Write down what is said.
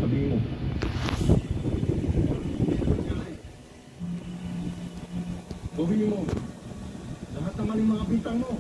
sabihin mo. Sabihin mo. Lahat naman yung mga bitang mo.